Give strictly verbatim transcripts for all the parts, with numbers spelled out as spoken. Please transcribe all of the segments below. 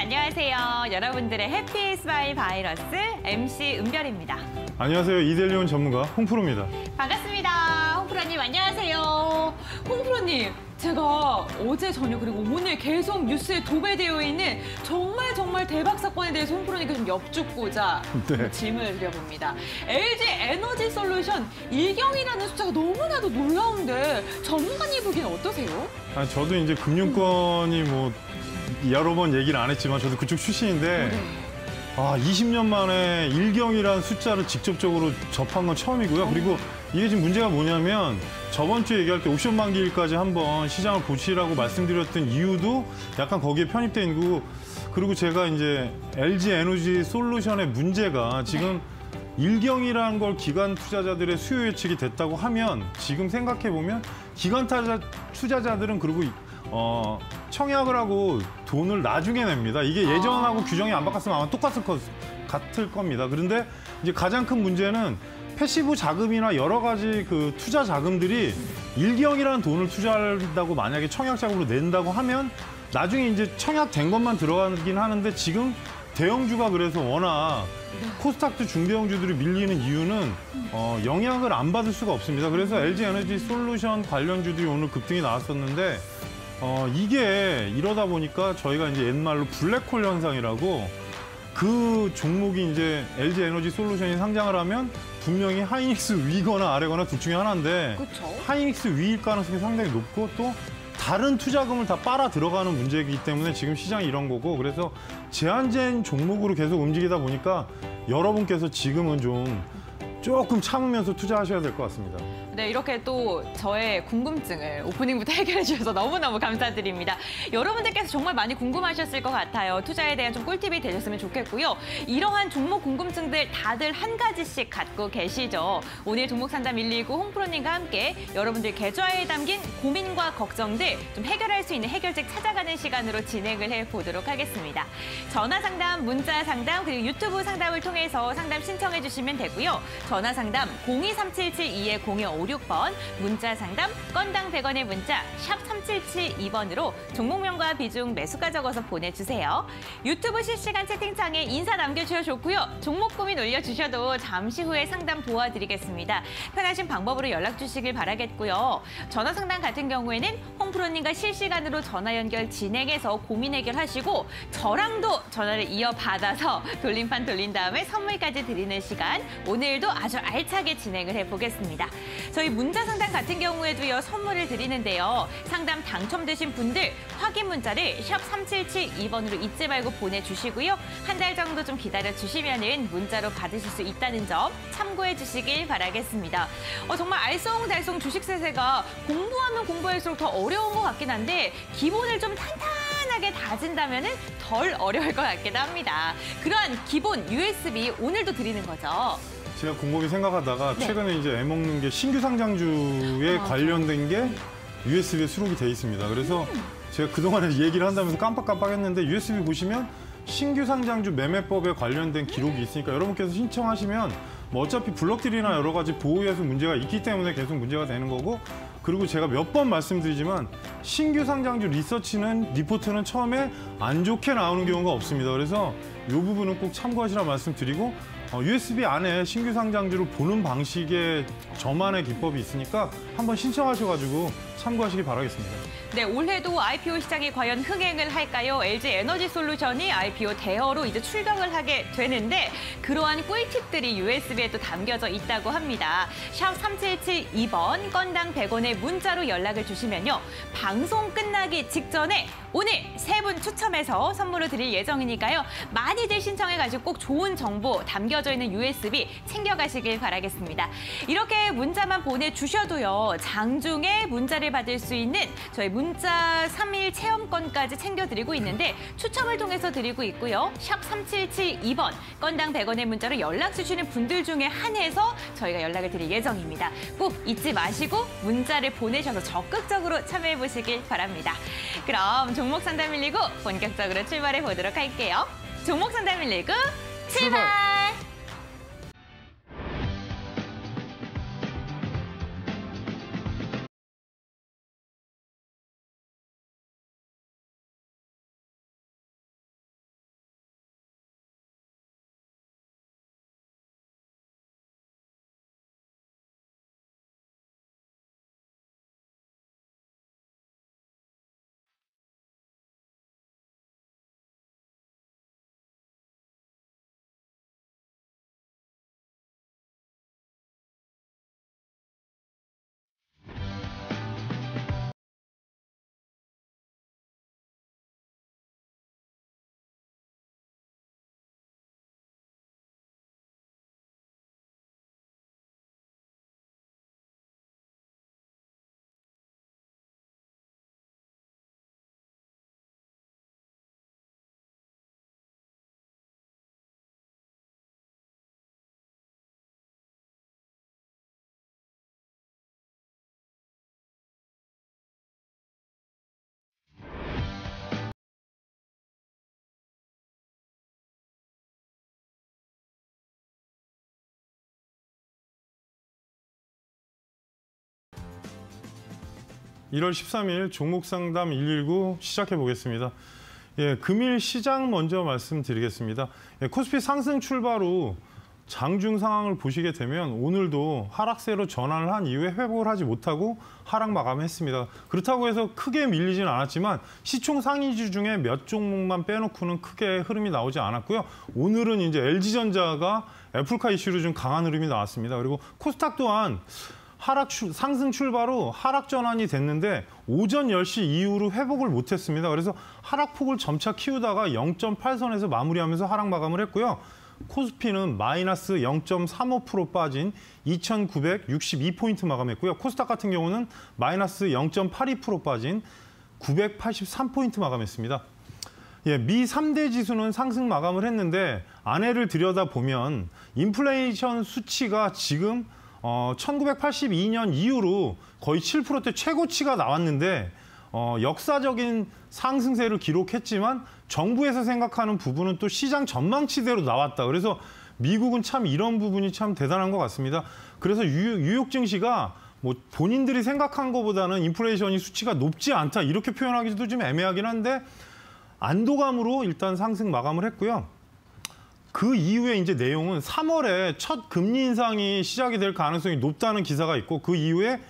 안녕하세요. 여러분들의 해피 스마일 바이러스 엠씨 은별입니다. 안녕하세요. 이델리온 전문가 홍프로입니다. 반갑습니다. 홍프로님 안녕하세요. 홍프로님, 제가 어제 저녁 그리고 오늘 계속 뉴스에 도배되어 있는 정말 정말 대박 사건에 대해서 홍프로님께 좀 여쭙고자 네. 질문을 드려봅니다. 엘지 에너지 솔루션 일경이라는 숫자가 너무나도 놀라운데 전문가님 보기엔 어떠세요? 아, 저도 이제 금융권이 뭐 여러 번 얘기를 안 했지만 저도 그쪽 출신인데 네. 아, 이십 년 만에 일경이라는 숫자를 직접적으로 접한 건 처음이고요. 그리고 이게 지금 문제가 뭐냐면 저번 주에 얘기할 때 옵션 만기일까지 한번 시장을 보시라고 말씀드렸던 이유도 약간 거기에 편입돼 있는 거고, 그리고 제가 이제 엘지 에너지 솔루션의 문제가 지금 일경이라는 걸 기관 투자자들의 수요 예측이 됐다고 하면 지금 생각해 보면 기관 투자, 투자자들은 그리고 어, 청약을 하고 돈을 나중에 냅니다. 이게 예전하고 아... 규정이 안 바뀌었으면 아마 똑같을 거, 같을 겁니다. 그런데 이제 가장 큰 문제는 패시브 자금이나 여러 가지 그 투자 자금들이 일경이라는 돈을 투자한다고 만약에 청약 자금으로 낸다고 하면 나중에 이제 청약된 것만 들어가긴 하는데 지금 대형주가 그래서 워낙 코스닥도 중대형주들이 밀리는 이유는 어, 영향을 안 받을 수가 없습니다. 그래서 엘지 에너지 솔루션 관련주들이 오늘 급등이 나왔었는데 어, 이게 이러다 보니까 저희가 이제 옛말로 블랙홀 현상이라고 그 종목이 이제 엘지 에너지 솔루션이 상장을 하면 분명히 하이닉스 위거나 아래거나 둘 중에 하나인데 그쵸? 하이닉스 위일 가능성이 상당히 높고 또 다른 투자금을 다 빨아 들어가는 문제이기 때문에 지금 시장이 이런 거고, 그래서 제한된 종목으로 계속 움직이다 보니까 여러분께서 지금은 좀 조금 참으면서 투자하셔야 될 것 같습니다. 네, 이렇게 또 저의 궁금증을 오프닝부터 해결해 주셔서 너무너무 감사드립니다. 여러분들께서 정말 많이 궁금하셨을 것 같아요. 투자에 대한 좀 꿀팁이 되셨으면 좋겠고요. 이러한 종목 궁금증들 다들 한 가지씩 갖고 계시죠. 오늘 종목 상담 일일구 홍프로님과 함께 여러분들 계좌에 담긴 고민과 걱정들 좀 해결할 수 있는 해결책 찾아가는 시간으로 진행을 해보도록 하겠습니다. 전화 상담, 문자 상담, 그리고 유튜브 상담을 통해서 상담 신청해 주시면 되고요. 전화 상담 공이 삼칠칠이 공이오육 번, 문자 상담 건당 백 원의 문자 샵 삼칠칠이 번으로 종목명과 비중, 매수가 적어서 보내주세요. 유튜브 실시간 채팅창에 인사 남겨주셔도 좋고요. 종목 고민 올려주셔도 잠시 후에 상담 도와드리겠습니다. 편하신 방법으로 연락 주시길 바라겠고요. 전화 상담 같은 경우에는 홍프로님과 실시간으로 전화 연결 진행해서 고민 해결하시고 저랑도 전화를 이어받아서 돌림판 돌린 다음에 선물까지 드리는 시간, 오늘도 아주 알차게 진행을 해보겠습니다. 저희 문자 상담 같은 경우에도요, 선물을 드리는데요. 상담 당첨되신 분들 확인 문자를 샵 삼칠칠이 번으로 잊지 말고 보내주시고요. 한 달 정도 좀 기다려주시면은 문자로 받으실 수 있다는 점 참고해 주시길 바라겠습니다. 어, 정말 알쏭달쏭 주식 세세가 공부하면 공부할수록 더 어려운 것 같긴 한데 기본을 좀 탄탄하게 다진다면은 덜 어려울 것 같기도 합니다. 그러한 기본 유에스비 오늘도 드리는 거죠. 제가 곰곰이 생각하다가 네. 최근에 이제 애먹는 게 신규 상장주에 아, 관련된 게 유에스비에 수록이 돼 있습니다. 그래서 음. 제가 그동안에 얘기를 한다면서 깜빡깜빡했는데 유에스비 보시면 신규 상장주 매매법에 관련된 기록이 있으니까 여러분께서 신청하시면 뭐 어차피 블록들이나 여러 가지 보호에서 문제가 있기 때문에 계속 문제가 되는 거고, 그리고 제가 몇 번 말씀드리지만 신규 상장주 리서치는 리포트는 처음에 안 좋게 나오는 경우가 없습니다. 그래서 이 부분은 꼭 참고하시라 말씀드리고, 어, 유에스비 안에 신규 상장주를 보는 방식의 저만의 기법이 있으니까 한번 신청하셔가지고 참고하시기 바라겠습니다. 네, 올해도 아이피오 시장이 과연 흥행을 할까요? 엘지 에너지 솔루션이 아이피오 대여로 이제 출격을 하게 되는데 그러한 꿀팁들이 유에스비에 또 담겨져 있다고 합니다. 샵 삼칠칠이 번 건당 백 원의 문자로 연락을 주시면요. 방송 끝나기 직전에 오늘 세 분 추첨해서 선물을 드릴 예정이니까요. 많이들 신청해가지고 꼭 좋은 정보 담겨져 있는 유에스비 챙겨가시길 바라겠습니다. 이렇게 문자만 보내주셔도요. 장중에 문자를 받을 수 있는 저희 문자 삼 일 체험권까지 챙겨드리고 있는데 추첨을 통해서 드리고 있고요. 샵 삼칠칠이 번 건당 백 원의 문자로 연락 주시는 분들 중에 한해서 저희가 연락을 드릴 예정입니다. 꼭 잊지 마시고 문자를 보내셔서 적극적으로 참여해보시길 바랍니다. 그럼 종목 상담 일일구 본격적으로 출발해 보도록 할게요. 종목 상담 일일구 출발! 출발. 일월 십삼일 종목 상담 일일구 시작해 보겠습니다. 예, 금일 시장 먼저 말씀드리겠습니다. 예, 코스피 상승 출발 후 장중 상황을 보시게 되면 오늘도 하락세로 전환을 한 이후에 회복을 하지 못하고 하락 마감했습니다. 그렇다고 해서 크게 밀리진 않았지만 시총 상위주 중에 몇 종목만 빼놓고는 크게 흐름이 나오지 않았고요. 오늘은 이제 엘지전자가 애플카 이슈로 좀 강한 흐름이 나왔습니다. 그리고 코스닥 또한 하락 출, 상승 출발 후 하락 전환이 됐는데 오전 열 시 이후로 회복을 못했습니다. 그래서 하락폭을 점차 키우다가 영 점 팔 선에서 마무리하면서 하락 마감을 했고요. 코스피는 마이너스 영 점 삼오 퍼센트 빠진 이천구백육십이 포인트 마감했고요. 코스닥 같은 경우는 마이너스 영 점 팔이 퍼센트 빠진 구백팔십삼 포인트 마감했습니다. 예, 미 삼 대 지수는 상승 마감을 했는데 안에를 들여다보면 인플레이션 수치가 지금 어, 천구백팔십이 년 이후로 거의 칠 퍼센트대 최고치가 나왔는데 어, 역사적인 상승세를 기록했지만 정부에서 생각하는 부분은 또 시장 전망치대로 나왔다. 그래서 미국은 참 이런 부분이 참 대단한 것 같습니다. 그래서 뉴, 뉴욕 증시가 뭐 본인들이 생각한 것보다는 인플레이션이 수치가 높지 않다. 이렇게 표현하기도 좀 애매하긴 한데 안도감으로 일단 상승 마감을 했고요. 그 이후에 이제 내용은 삼월에 첫 금리 인상이 시작이 될 가능성이 높다는 기사가 있고 그 이후에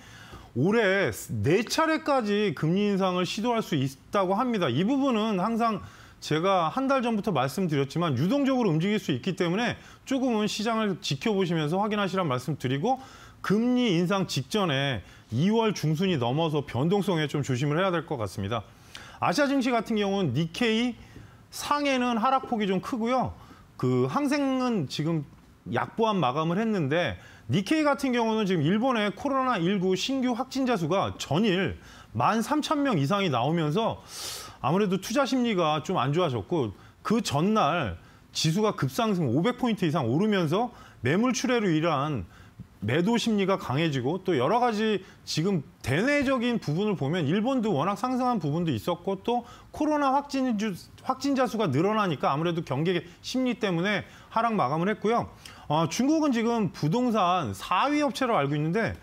올해 네 차례까지 금리 인상을 시도할 수 있다고 합니다. 이 부분은 항상 제가 한 달 전부터 말씀드렸지만 유동적으로 움직일 수 있기 때문에 조금은 시장을 지켜보시면서 확인하시라는 말씀 드리고 금리 인상 직전에 이월 중순이 넘어서 변동성에 좀 조심을 해야 될 것 같습니다. 아시아 증시 같은 경우는 니케이 상해는 하락폭이 좀 크고요. 그 항생은 지금 약보합 마감을 했는데 니케이 같은 경우는 지금 일본의 코로나 십구 신규 확진자 수가 전일 만 삼천 명 이상이 나오면서 아무래도 투자 심리가 좀 안 좋아졌고 그 전날 지수가 급상승 오백 포인트 이상 오르면서 매물 출회로 인한 매도 심리가 강해지고 또 여러 가지 지금 대내적인 부분을 보면 일본도 워낙 상승한 부분도 있었고 또 코로나 확진주, 확진자 수가 늘어나니까 아무래도 경계 심리 때문에 하락 마감을 했고요. 어, 중국은 지금 부동산 사 위 업체로 알고 있는데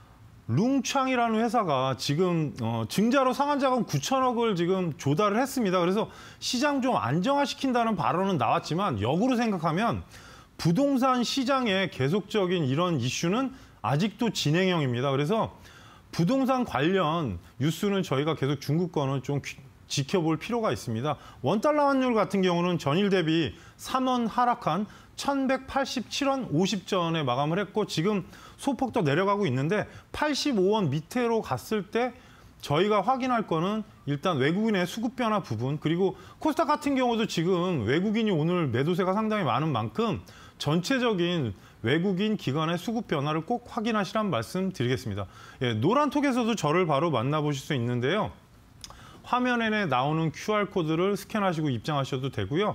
룽창이라는 회사가 지금 어, 증자로 상한자금 구천억을 지금 조달을 했습니다. 그래서 시장 좀 안정화시킨다는 발언은 나왔지만 역으로 생각하면 부동산 시장의 계속적인 이런 이슈는 아직도 진행형입니다. 그래서 부동산 관련 뉴스는 저희가 계속 중국 거는 좀 지켜볼 필요가 있습니다. 원달러 환율 같은 경우는 전일 대비 삼 원 하락한 천백팔십칠 원 오십 전에 마감을 했고 지금 소폭 더 내려가고 있는데 팔십오 원 밑으로 갔을 때 저희가 확인할 거는 일단 외국인의 수급 변화 부분 그리고 코스닥 같은 경우도 지금 외국인이 오늘 매도세가 상당히 많은 만큼 전체적인 외국인 기관의 수급 변화를 꼭 확인하시라는 말씀 드리겠습니다. 예, 노란톡에서도 저를 바로 만나보실 수 있는데요. 화면에 나오는 큐알코드를 스캔하시고 입장하셔도 되고요.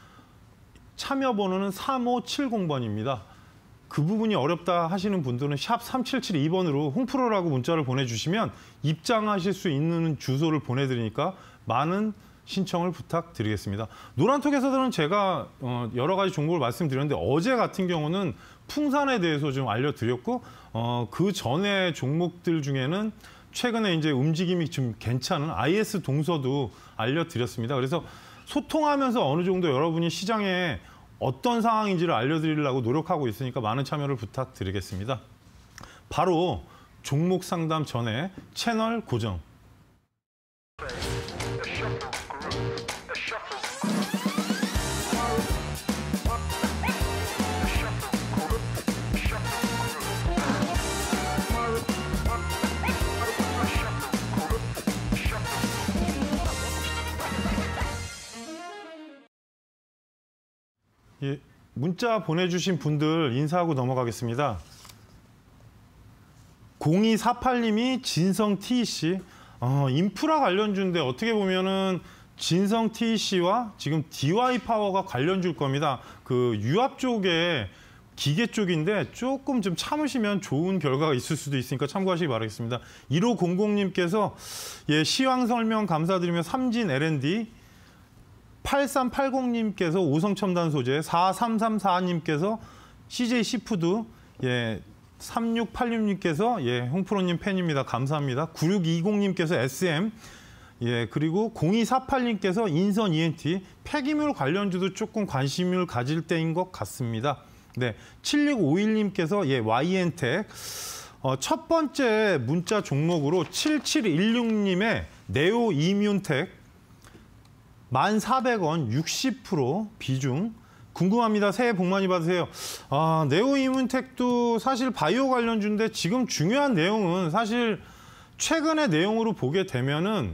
참여 번호는 삼오칠공 번입니다. 그 부분이 어렵다 하시는 분들은 샵 삼칠칠이 번으로 홍프로라고 문자를 보내주시면 입장하실 수 있는 주소를 보내드리니까 많은 신청을 부탁드리겠습니다. 노란톡에서는 제가 여러 가지 정보를 말씀드렸는데 어제 같은 경우는 풍산에 대해서 좀 알려드렸고 어, 그 전에 종목들 중에는 최근에 이제 움직임이 좀 괜찮은 아이에스 동서도 알려드렸습니다. 그래서 소통하면서 어느 정도 여러분이 시장에 어떤 상황인지를 알려드리려고 노력하고 있으니까 많은 참여를 부탁드리겠습니다. 바로 종목 상담 전에 채널 고정. 예, 문자 보내주신 분들 인사하고 넘어가겠습니다. 공이사팔 님이 진성 티이씨, 어, 인프라 관련주인데 어떻게 보면은 진성 티이씨와 지금 디와이파워가 관련주일 겁니다. 그 유압 쪽에 기계 쪽인데 조금 좀 참으시면 좋은 결과가 있을 수도 있으니까 참고하시기 바라겠습니다. 일오공공 님께서 예, 시황 설명 감사드리며 삼진 엘앤디, 팔삼팔공 님께서 오성첨단 소재, 사삼삼사 님께서 씨제이 시푸드, 예, 삼육팔육님께서 예, 홍프로님 팬입니다. 감사합니다. 구육이공님께서 에스엠, 예, 그리고 공이사팔님께서 인선 이엔티, 폐기물 관련주도 조금 관심을 가질 때인 것 같습니다. 네, 칠육오일님께서 예, 와이엔텍, 어, 첫 번째 문자 종목으로 칠칠일육님의 네오 이뮨텍 만 사백 원 육십 퍼센트 비중 궁금합니다. 새해 복 많이 받으세요. 아, 네오 이뮨텍도 사실 바이오 관련주인데 지금 중요한 내용은 사실 최근의 내용으로 보게 되면은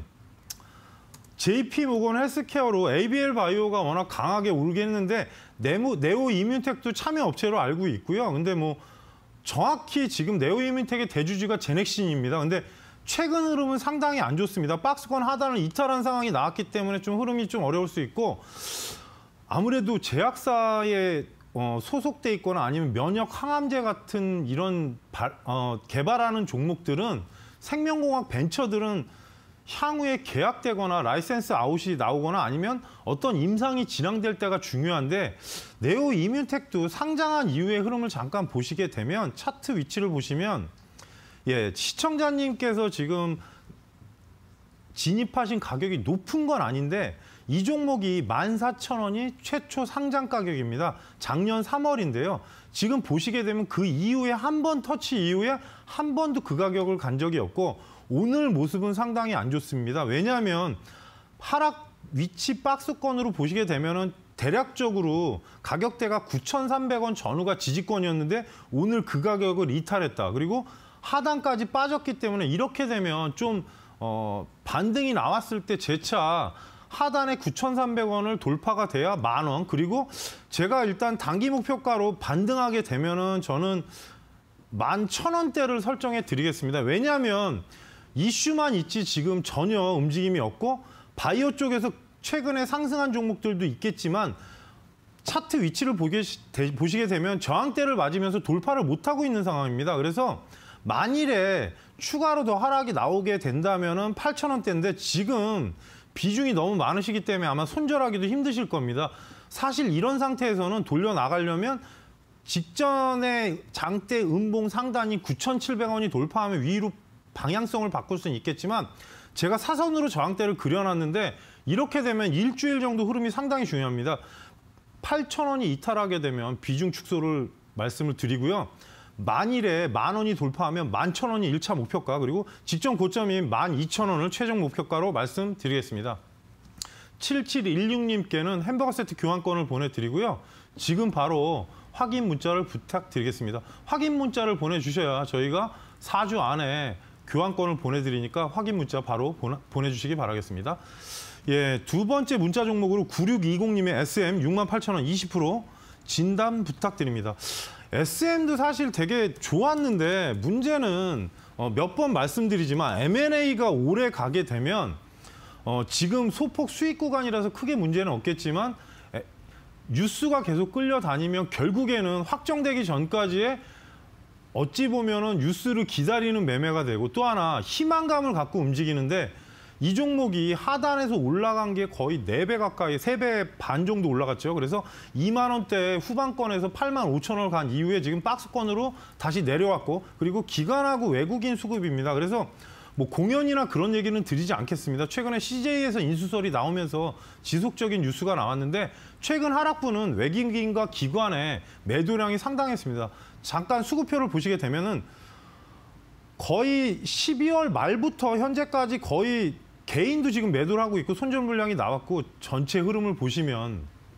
제이피모건 헬스케어로 에이비엘 바이오가 워낙 강하게 오르겠는데 네모, 네오 이뮨텍도 참여 업체로 알고 있고요. 근데 뭐 정확히 지금 네오 이뮨텍의 대주주가 제넥신입니다. 근데 최근 흐름은 상당히 안 좋습니다. 박스권 하단을 이탈한 상황이 나왔기 때문에 좀 흐름이 좀 어려울 수 있고 아무래도 제약사에 어, 소속돼 있거나 아니면 면역 항암제 같은 이런 발, 어, 개발하는 종목들은 생명공학 벤처들은 향후에 계약되거나 라이센스 아웃이 나오거나 아니면 어떤 임상이 진행될 때가 중요한데 네오 이뮨텍도 상장한 이후의 흐름을 잠깐 보시게 되면 차트 위치를 보시면 예, 시청자님께서 지금 진입하신 가격이 높은 건 아닌데 이 종목이 만 사천 원이 최초 상장 가격입니다. 작년 삼월인데요. 지금 보시게 되면 그 이후에 한 번 터치 이후에 한 번도 그 가격을 간 적이 없고 오늘 모습은 상당히 안 좋습니다. 왜냐하면 하락 위치 박스권으로 보시게 되면은 대략적으로 가격대가 구천삼백 원 전후가 지지권이었는데 오늘 그 가격을 이탈했다. 그리고 하단까지 빠졌기 때문에 이렇게 되면 좀 어, 반등이 나왔을 때 재차 하단에 구천삼백 원을 돌파가 돼야 만 원. 그리고 제가 일단 단기 목표가로 반등하게 되면은 저는 만 천 원대를 설정해 드리겠습니다. 왜냐하면 이슈만 있지 지금 전혀 움직임이 없고 바이오 쪽에서 최근에 상승한 종목들도 있겠지만 차트 위치를 보게, 보시게 되면 저항대를 맞으면서 돌파를 못하고 있는 상황입니다. 그래서 만일에 추가로 더 하락이 나오게 된다면은 팔천 원대인데 지금 비중이 너무 많으시기 때문에 아마 손절하기도 힘드실 겁니다. 사실 이런 상태에서는 돌려나가려면 직전에 장대 음봉 상단이 구천칠백 원이 돌파하면 위로 방향성을 바꿀 수는 있겠지만 제가 사선으로 저항대를 그려놨는데 이렇게 되면 일주일 정도 흐름이 상당히 중요합니다. 팔천 원이 이탈하게 되면 비중 축소를 말씀을 드리고요. 만일에 만 원이 돌파하면 만 천 원이 일 차 목표가 그리고 직전 고점인 만 이천 원을 최종 목표가로 말씀드리겠습니다. 칠칠일육님께는 햄버거 세트 교환권을 보내드리고요. 지금 바로 확인 문자를 부탁드리겠습니다. 확인 문자를 보내주셔야 저희가 사 주 안에 교환권을 보내드리니까 확인 문자 바로 보내, 보내주시기 바라겠습니다. 예, 두 번째 문자 종목으로 구육이공님의 에스엠 육만 팔천 원 이십 퍼센트 진단 부탁드립니다. 에스엠도 사실 되게 좋았는데 문제는 어, 몇 번 말씀드리지만 엠 앤 에이가 오래 가게 되면 어, 지금 소폭 수익 구간이라서 크게 문제는 없겠지만 에, 뉴스가 계속 끌려다니면 결국에는 확정되기 전까지의 어찌 보면은 뉴스를 기다리는 매매가 되고 또 하나 희망감을 갖고 움직이는데 이 종목이 하단에서 올라간 게 거의 네 배 가까이, 세 배 반 정도 올라갔죠. 그래서 이만 원대 후반권에서 팔만 오천 원을 간 이후에 지금 박스권으로 다시 내려왔고 그리고 기관하고 외국인 수급입니다. 그래서 뭐 공연이나 그런 얘기는 드리지 않겠습니다. 최근에 씨제이에서 인수설이 나오면서 지속적인 뉴스가 나왔는데 최근 하락분은 외국인과 기관의 매도량이 상당했습니다. 잠깐 수급표를 보시게 되면은 거의 십이월 말부터 현재까지 거의 개인도 지금 매도를 하고 있고 손절 물량이 나왔고 전체 흐름을 보시면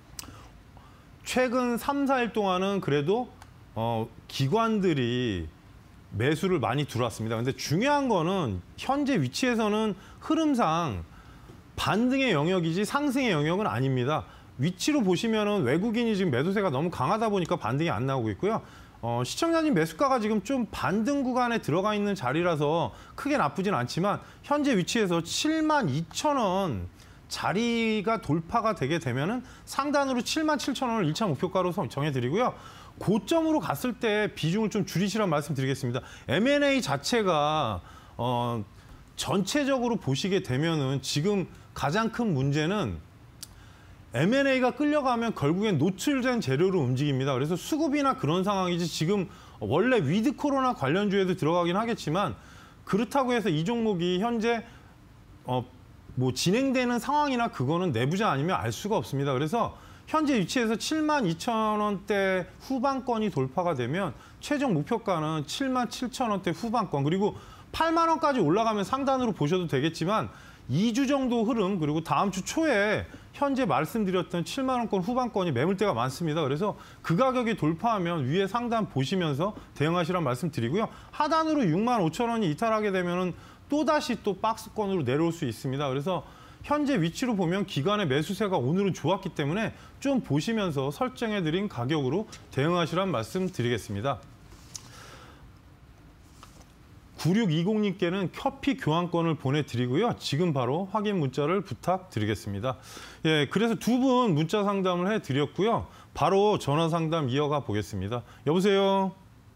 최근 삼, 사 일 동안은 그래도 어, 기관들이 매수를 많이 들어왔습니다. 근데 중요한 거는 현재 위치에서는 흐름상 반등의 영역이지 상승의 영역은 아닙니다. 위치로 보시면은 외국인이 지금 매도세가 너무 강하다 보니까 반등이 안 나오고 있고요. 어, 시청자님 매수가가 지금 좀 반등 구간에 들어가 있는 자리라서 크게 나쁘진 않지만 현재 위치에서 칠만 이천 원 자리가 돌파가 되게 되면은 상단으로 칠만 칠천 원을 일 차 목표가로 정해드리고요. 고점으로 갔을 때 비중을 좀 줄이시라는 말씀 드리겠습니다. 엠 앤 에이 자체가 어, 전체적으로 보시게 되면은 지금 가장 큰 문제는 엠 앤 에이가 끌려가면 결국엔 노출된 재료로 움직입니다. 그래서 수급이나 그런 상황이지 지금 원래 위드 코로나 관련주에도 들어가긴 하겠지만 그렇다고 해서 이 종목이 현재 어, 뭐 진행되는 상황이나 그거는 내부자 아니면 알 수가 없습니다. 그래서 현재 위치에서 칠만 이천 원대 후반권이 돌파가 되면 최종 목표가는 칠만 칠천 원대 후반권 그리고 팔만 원까지 올라가면 상단으로 보셔도 되겠지만 이 주 정도 흐름 그리고 다음 주 초에 현재 말씀드렸던 칠만 원권 후반권이 매물대가 많습니다. 그래서 그 가격이 돌파하면 위에 상단 보시면서 대응하시라는 말씀 드리고요. 하단으로 육만 오천 원이 이탈하게 되면은 또다시 또 박스권으로 내려올 수 있습니다. 그래서 현재 위치로 보면 기관의 매수세가 오늘은 좋았기 때문에 좀 보시면서 설정해드린 가격으로 대응하시라는 말씀 드리겠습니다. 구육이공 님께는 커피 교환권을 보내드리고요. 지금 바로 확인 문자를 부탁드리겠습니다. 예, 그래서 두 분 문자 상담을 해드렸고요. 바로 전화 상담 이어가 보겠습니다. 여보세요?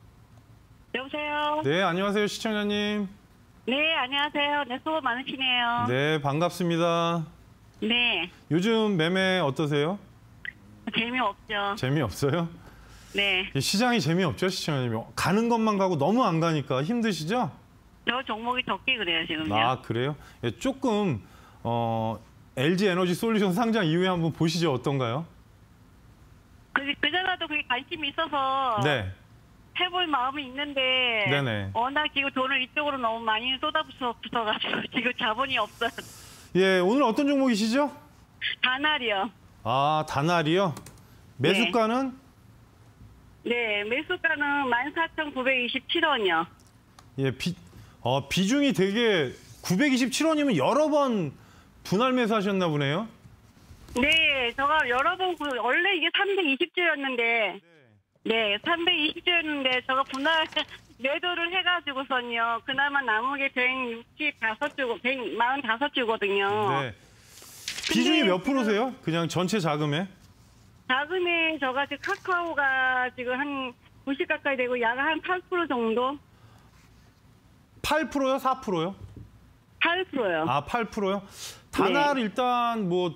여보세요? 네, 안녕하세요, 시청자님. 네, 안녕하세요. 네, 수고 많으시네요. 네, 반갑습니다. 네, 요즘 매매 어떠세요? 재미없죠. 재미없어요? 네, 시장이 재미없죠, 시청자님? 가는 것만 가고 너무 안 가니까 힘드시죠? 저 종목이 적게 그래요, 지금요. 아, 그래요? 예, 조금 어, 엘지에너지솔루션 상장 이후에 한번 보시죠. 어떤가요? 그, 그전에도 그게 관심이 있어서 네. 해볼 마음이 있는데 네네. 워낙 지금 돈을 이쪽으로 너무 많이 쏟아부어가지고 지금 자본이 없어요. 예, 오늘 어떤 종목이시죠? 다날이요. 아, 다날이요? 매수가는? 네, 매수가는 만 사천 구백이십칠 원이요. 예, 비, 어, 비중이 되게 구백이십칠 원이면 여러 번 분할 매수하셨나 보네요? 네, 제가 여러 번 그- 원래 이게 삼백이십 주였는데 네, 삼백이십 주였는데 제가 분할 매도를 해가지고선요. 그나마 남은 게 백육십오 주고 백사십오 주거든요. 네. 비중이 근데 몇 프로세요? 그냥 전체 자금에? 자금에 저가 지금 카카오가 지금 한 구십 가까이 되고 야가 한 팔 퍼센트 정도? 팔 퍼센트요? 사 퍼센트요? 팔 퍼센트요. 아, 팔 퍼센트요? 다날 네. 일단 뭐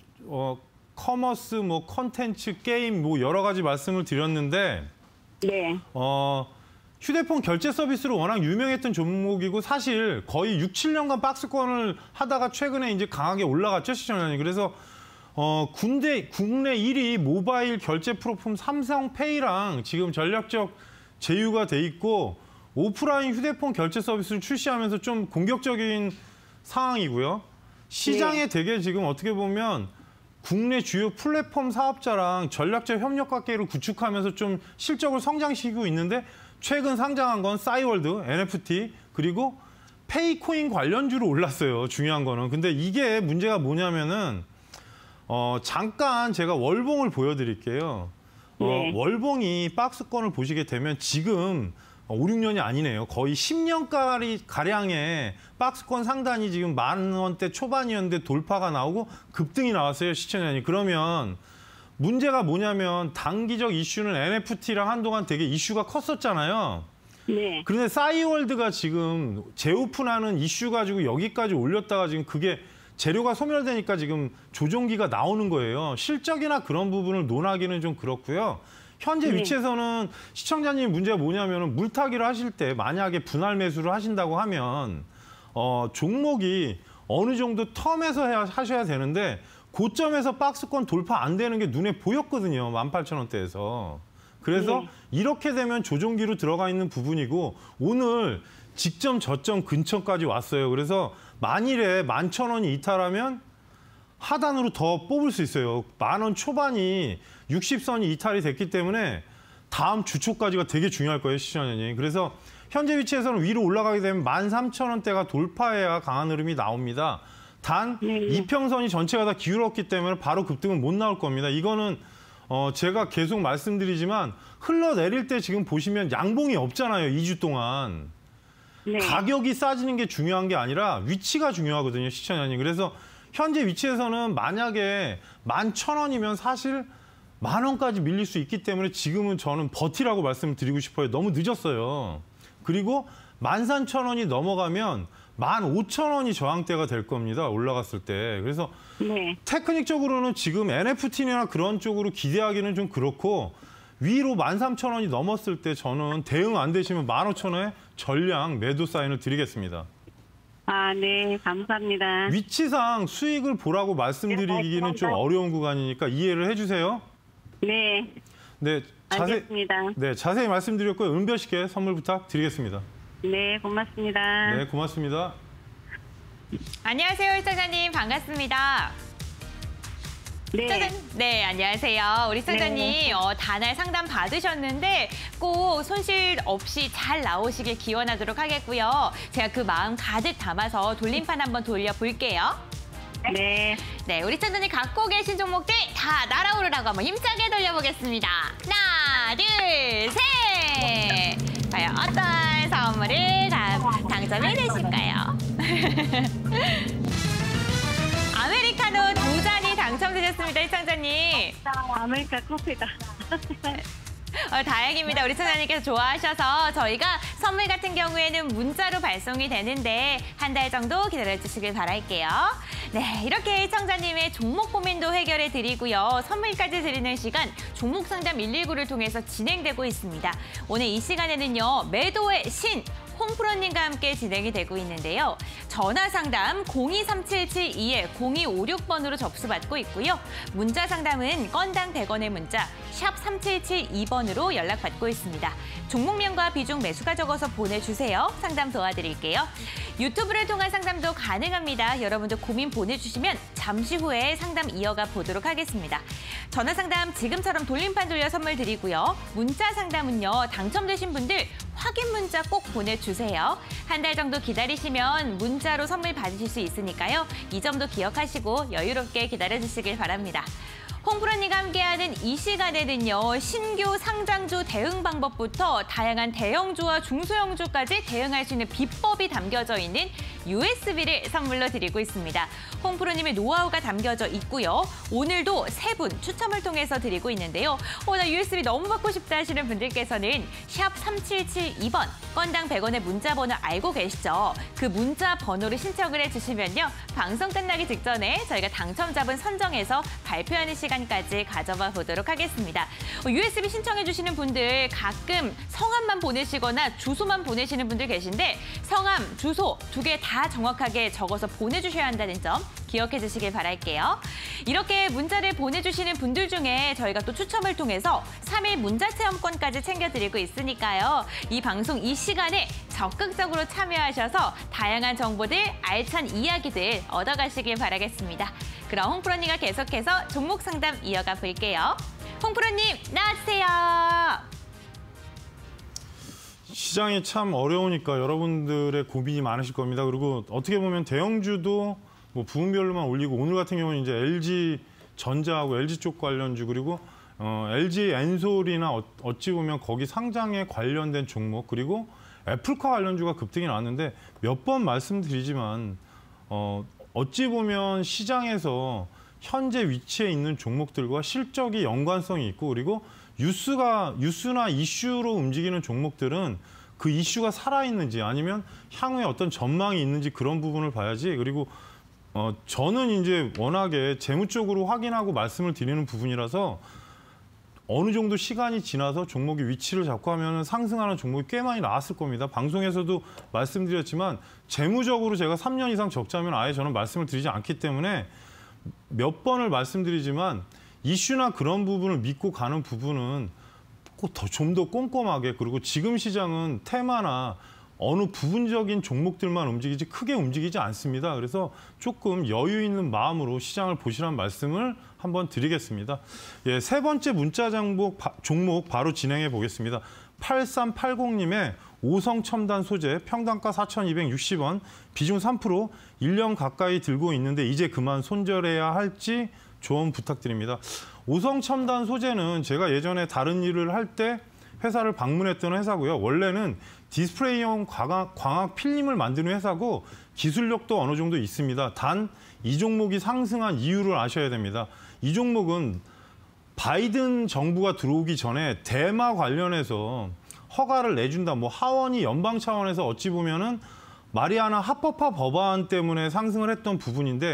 어, 커머스, 뭐 컨텐츠, 게임 뭐 여러 가지 말씀을 드렸는데 네. 어, 휴대폰 결제 서비스로 워낙 유명했던 종목이고 사실 거의 육, 칠 년간 박스권을 하다가 최근에 이제 강하게 올라갔죠, 시청자님. 그래서 어, 군대, 국내 일 위 모바일 결제 플랫폼 삼성페이랑 지금 전략적 제휴가 돼 있고 오프라인 휴대폰 결제 서비스를 출시하면서 좀 공격적인 상황이고요. 시장에 네. 되게 지금 어떻게 보면 국내 주요 플랫폼 사업자랑 전략적 협력 관계를 구축하면서 좀 실적을 성장시키고 있는데 최근 상장한 건 싸이월드, 엔에프티, 그리고 페이코인 관련주로 올랐어요. 중요한 거는. 근데 이게 문제가 뭐냐면은 어, 잠깐 제가 월봉을 보여드릴게요. 어, 네. 월봉이 박스권을 보시게 되면 지금 오, 육 년이 아니네요. 거의 십 년가리 가량의 박스권 상단이 지금 만 원대 초반이었는데 돌파가 나오고 급등이 나왔어요, 시청자님. 그러면 문제가 뭐냐면 단기적 이슈는 엔에프티랑 한동안 되게 이슈가 컸었잖아요. 네. 그런데 싸이월드가 지금 재오픈하는 이슈 가지고 여기까지 올렸다가 지금 그게 재료가 소멸되니까 지금 조정기가 나오는 거예요. 실적이나 그런 부분을 논하기는 좀 그렇고요. 현재 네. 위치에서는 시청자님 문제가 뭐냐면 물타기를 하실 때 만약에 분할 매수를 하신다고 하면 어, 종목이 어느 정도 텀에서 해야, 하셔야 되는데 고점에서 박스권 돌파 안 되는 게 눈에 보였거든요. 만 팔천 원대에서. 그래서 네. 이렇게 되면 조정기로 들어가 있는 부분이고 오늘 직전 저점 근처까지 왔어요. 그래서 만일에 만 천 원이 이탈하면 하단으로 더 뽑을 수 있어요. 만 원 초반이 육십 선이 이탈이 됐기 때문에 다음 주초까지가 되게 중요할 거예요, 시청자님. 그래서 현재 위치에서는 위로 올라가게 되면 만 삼천 원대가 돌파해야 강한 흐름이 나옵니다. 단 네. 이평선이 전체가 다 기울었기 때문에 바로 급등은 못 나올 겁니다. 이거는 어, 제가 계속 말씀드리지만 흘러내릴 때 지금 보시면 양봉이 없잖아요, 이 주 동안. 네. 가격이 싸지는 게 중요한 게 아니라 위치가 중요하거든요, 시청자님. 그래서 현재 위치에서는 만약에 만 천 원이면 사실 만 원까지 밀릴 수 있기 때문에 지금은 저는 버티라고 말씀을 드리고 싶어요. 너무 늦었어요. 그리고 만 삼천 원이 넘어가면 만 오천 원이 저항대가 될 겁니다. 올라갔을 때. 그래서 네. 테크닉적으로는 지금 엔에프티나 그런 쪽으로 기대하기는 좀 그렇고 위로 만 삼천 원이 넘었을 때 저는 대응 안 되시면 만 오천 원에 전량 매도 사인을 드리겠습니다. 아, 네, 감사합니다. 위치상 수익을 보라고 말씀드리기는 좀 어려운 구간이니까 이해를 해주세요. 네, 네, 자세, 알겠습니다. 네, 자세히 말씀드렸고요. 은별씨께 선물 부탁드리겠습니다. 네, 고맙습니다. 네, 고맙습니다. 안녕하세요, 시청자님. 반갑습니다. 네, 시청자님. 네, 안녕하세요. 우리 시청자님 네. 어, 다날 상담 받으셨는데 꼭 손실 없이 잘 나오시길 기원하도록 하겠고요. 제가 그 마음 가득 담아서 돌림판 한번 돌려볼게요. 네, 네, 우리 시청자님 갖고 계신 종목들 다 날아오르라고 한번 힘차게 돌려보겠습니다. 하나, 둘, 셋! 과연 어떤 선물을 다 당첨이 되실까요? 아메리카노 두 잔이 당첨되셨습니다, 시청자님. 아메리카 커피다. 어, 다행입니다. 우리 시청자님께서 좋아하셔서 저희가 선물 같은 경우에는 문자로 발송이 되는데 한 달 정도 기다려주시길 바랄게요. 네, 이렇게 시청자님의 종목 고민도 해결해 드리고요. 선물까지 드리는 시간 종목 상담 일일구를 통해서 진행되고 있습니다. 오늘 이 시간에는요. 매도의 신! 홍프로님과 함께 진행이 되고 있는데요. 전화 상담 공이 삼칠칠이 공이오육 번으로 접수받고 있고요. 문자 상담은 건당 백 원의 문자 샵 삼칠칠이 번으로 연락받고 있습니다. 종목명과 비중 매수가 적어서 보내주세요. 상담 도와드릴게요. 유튜브를 통한 상담도 가능합니다. 여러분들 고민 보내주시면 잠시 후에 상담 이어가 보도록 하겠습니다. 전화 상담 지금처럼 돌림판 돌려 선물 드리고요. 문자 상담은요. 당첨되신 분들 확인 문자 꼭 보내주세요. 한 달 정도 기다리시면 문자로 선물 받으실 수 있으니까요. 이 점도 기억하시고 여유롭게 기다려주시길 바랍니다. 홍프로님과 함께하는 이 시간에는요. 신규 상장주 대응 방법부터 다양한 대형주와 중소형주까지 대응할 수 있는 비법이 담겨져 있는 유에스비를 선물로 드리고 있습니다. 홍프로님의 노하우가 담겨져 있고요. 오늘도 세 분 추첨을 통해서 드리고 있는데요. 어, 나 유에스비 너무 받고 싶다 하시는 분들께서는 샵 삼칠칠이 번 건당 백 원의 문자 번호 알고 계시죠? 그 문자 번호를 신청을 해주시면요. 방송 끝나기 직전에 저희가 당첨자분 선정해서 발표하는 시간까지 가져봐 보도록 하겠습니다. 어, 유에스비 신청해 주시는 분들 가끔 성함만 보내시거나 주소만 보내시는 분들 계신데 성함, 주소 두 개 다 정확하게 적어서 보내주셔야 한다는 점 기억해 주시길 바랄게요. 이렇게 문자를 보내주시는 분들 중에 저희가 또 추첨을 통해서 삼 일 문자 체험권까지 챙겨드리고 있으니까요. 이 방송 이 시간에 적극적으로 참여하셔서 다양한 정보들, 알찬 이야기들 얻어가시길 바라겠습니다. 그럼 홍프로님과 계속해서 종목 상담 이어가 볼게요. 홍프로님 나와주세요. 시장이 참 어려우니까 여러분들의 고민이 많으실 겁니다. 그리고 어떻게 보면 대형주도 뭐 부분별로만 올리고 오늘 같은 경우는 이제 엘지전자하고 엘지 쪽 관련주 그리고 어, 엘지엔솔이나 어, 어찌 보면 거기 상장에 관련된 종목 그리고 애플카 관련주가 급등이 나왔는데 몇 번 말씀드리지만 어, 어찌 보면 시장에서 현재 위치에 있는 종목들과 실적이 연관성이 있고 그리고 뉴스가 뉴스나 이슈로 움직이는 종목들은 그 이슈가 살아있는지 아니면 향후에 어떤 전망이 있는지 그런 부분을 봐야지. 그리고 어, 저는 이제 워낙에 재무 쪽으로 확인하고 말씀을 드리는 부분이라서 어느 정도 시간이 지나서 종목이 위치를 잡고 하면 상승하는 종목이 꽤 많이 나왔을 겁니다. 방송에서도 말씀드렸지만 재무적으로 제가 삼 년 이상 적자면 아예 저는 말씀을 드리지 않기 때문에 몇 번을 말씀드리지만 이슈나 그런 부분을 믿고 가는 부분은 꼭 더 좀 더 꼼꼼하게 그리고 지금 시장은 테마나 어느 부분적인 종목들만 움직이지 크게 움직이지 않습니다. 그래서 조금 여유 있는 마음으로 시장을 보시라는 말씀을 한번 드리겠습니다. 예, 세 번째 문자 장복 바, 종목 바로 진행해 보겠습니다. 팔삼팔공님의 오성첨단 소재 평당가 사천이백육십 원, 비중 삼 퍼센트, 일 년 가까이 들고 있는데 이제 그만 손절해야 할지 조언 부탁드립니다. 오성첨단 소재는 제가 예전에 다른 일을 할 때 회사를 방문했던 회사고요. 원래는 디스플레이용 광학, 광학 필름을 만드는 회사고 기술력도 어느 정도 있습니다. 단 이 종목이 상승한 이유를 아셔야 됩니다. 이 종목은 바이든 정부가 들어오기 전에 대마 관련해서 허가를 내준다. 뭐 하원이 연방 차원에서 어찌 보면은 마리아나 합법화 법안 때문에 상승을 했던 부분인데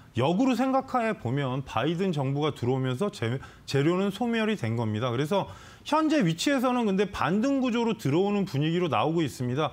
역으로 생각해 보면 바이든 정부가 들어오면서 재, 재료는 소멸이 된 겁니다. 그래서 현재 위치에서는 근데 반등 구조로 들어오는 분위기로 나오고 있습니다.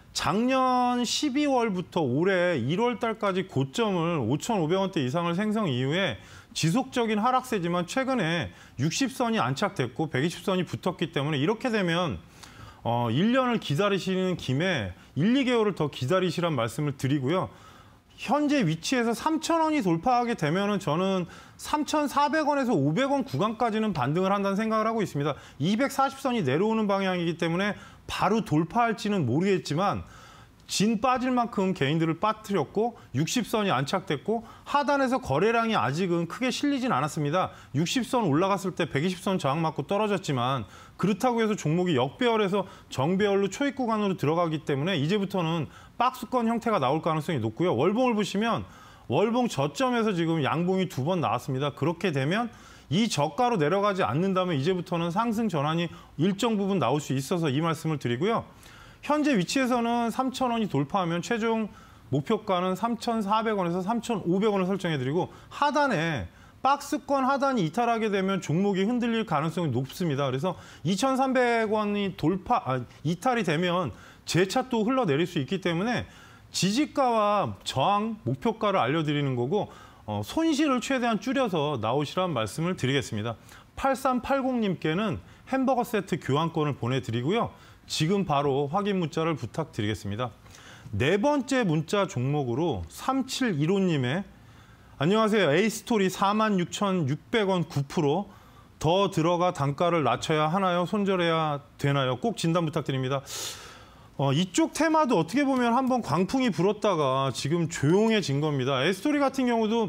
작년 십이월부터 올해 일월 달까지 고점을 오천오백 원대 이상을 생성 이후에 지속적인 하락세지만 최근에 육십 선이 안착됐고 백이십 선이 붙었기 때문에 이렇게 되면 어, 일 년을 기다리시는 김에 일, 이 개월을 더 기다리시란 말씀을 드리고요. 현재 위치에서 삼천 원이 돌파하게 되면은 저는 삼천사백 원에서 오백 원 구간까지는 반등을 한다는 생각을 하고 있습니다. 이백사십 선이 내려오는 방향이기 때문에 바로 돌파할지는 모르겠지만 진 빠질 만큼 개인들을 빠뜨렸고 육십 선이 안착됐고 하단에서 거래량이 아직은 크게 실리진 않았습니다. 육십 선 올라갔을 때 백이십 선 저항 맞고 떨어졌지만 그렇다고 해서 종목이 역배열에서 정배열로 초입 구간으로 들어가기 때문에 이제부터는 박스권 형태가 나올 가능성이 높고요. 월봉을 보시면 월봉 저점에서 지금 양봉이 두 번 나왔습니다. 그렇게 되면 이 저가로 내려가지 않는다면 이제부터는 상승 전환이 일정 부분 나올 수 있어서 이 말씀을 드리고요. 현재 위치에서는 삼천 원이 돌파하면 최종 목표가는 삼천사백 원에서 삼천오백 원을 설정해드리고 하단에 박스권 하단이 이탈하게 되면 종목이 흔들릴 가능성이 높습니다. 그래서 이천삼백 원이 돌파, 아, 이탈이 되면 재차 또 흘러내릴 수 있기 때문에 지지가와 저항, 목표가를 알려드리는 거고 어, 손실을 최대한 줄여서 나오시란 말씀을 드리겠습니다. 팔삼팔공 님께는 햄버거 세트 교환권을 보내드리고요. 지금 바로 확인 문자를 부탁드리겠습니다. 네 번째 문자 종목으로 삼칠일오 님의 안녕하세요. A스토리 사만 육천육백 원 구 퍼센트 더 들어가 단가를 낮춰야 하나요? 손절해야 되나요? 꼭 진단 부탁드립니다. 어, 이쪽 테마도 어떻게 보면 한번 광풍이 불었다가 지금 조용해진 겁니다. A스토리 같은 경우도